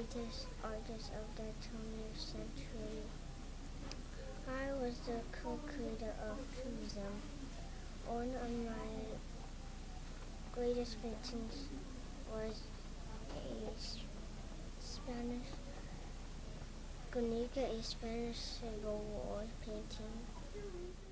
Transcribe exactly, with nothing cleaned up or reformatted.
greatest artists of the twentieth century. I was the co-creator of Cubism. One of my greatest paintings was a Spanish Guernica, a Spanish Civil War painting.